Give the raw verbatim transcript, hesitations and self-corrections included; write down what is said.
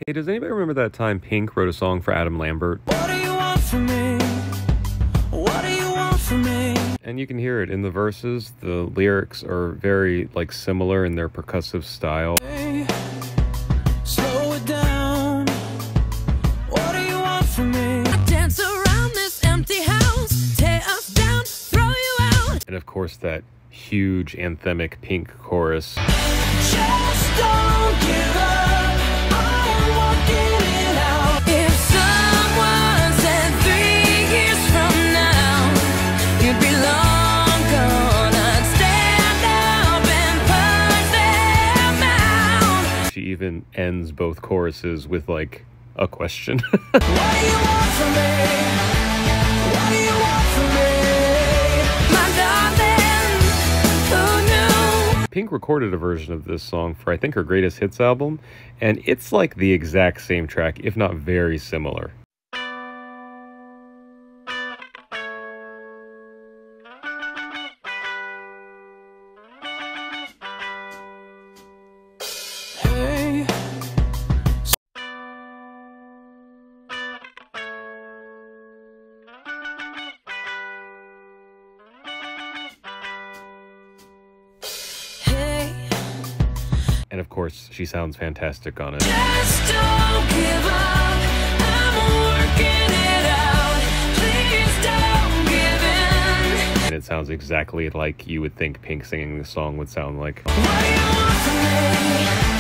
Hey, does anybody remember that time Pink wrote a song for Adam Lambert? What do you want from me? What do you want from me? And you can hear it in the verses. The lyrics are very, like, similar in their percussive style. Hey, slow it down. What do you want from me? I dance around this empty house, tear us down, throw you out. And of course, that huge anthemic Pink chorus. Just don't give up. I'm walking it out. If someone said three years from now you'd be long gone, I'd stand up and punch them out. She even ends both choruses with, like, a question. What do you want from me? What do you want from me? My darling, who knew? Pink recorded a version of this song for, I think, her Greatest Hits album, and it's like the exact same track, if not very similar. Hey, hey, And of course, she sounds fantastic on it. just don't give up. I'm working it out. Please don't give in. And it sounds exactly like you would think Pink singing this song would sound like. What do you want from me?